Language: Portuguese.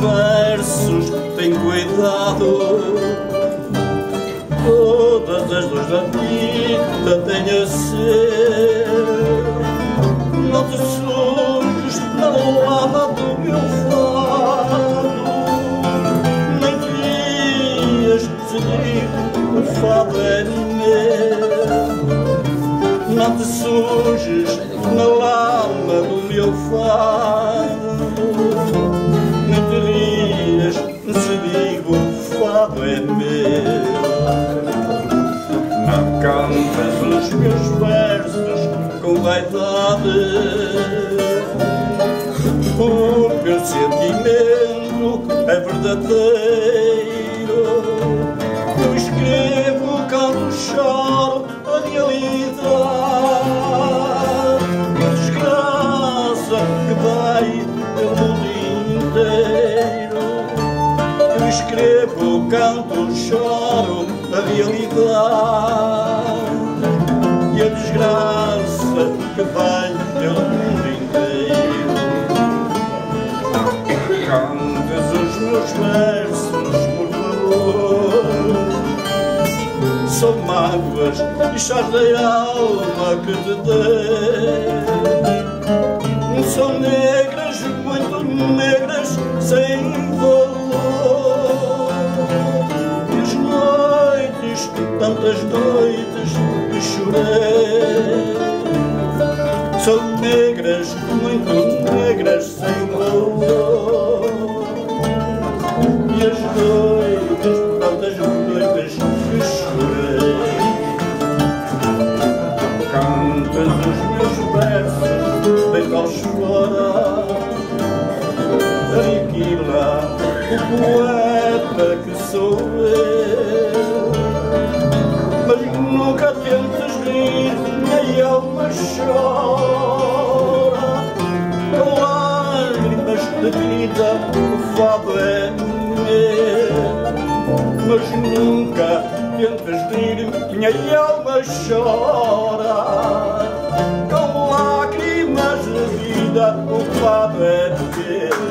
versos têm cuidado. Todas as dores da vida têm a ser. Não te sujes na lava do meu fado, nem dias te digo o fado é meu. Não te sujes na lama do meu fado, nem te rias se digo o fado é meu. Não cantas os meus versos com vaidade, o meu sentimento é verdadeiro. Eu escrevo, canto, choro a realidade, a desgraça que vai pelo mundo inteiro. Eu escrevo, canto, choro a realidade e a desgraça que vai pelo mundo inteiro. Cantes os meus versos, por favor, são mágoas e chás da alma que te dei. São negras, muito negras, sem valor. E as noites, tantas noites que chorei, são negras, muito negras, sem valor. E as noites, tantas noites que chorei. Cantas os meus versos, deita-os fora, aniquila o poeta que sou eu. Mas nunca tentes rir, minha alma chora. Com lágrimas de vida o fado é meu. Mas nunca tentes rir, minha alma chora. Com lágrimas de vida o fado é meu.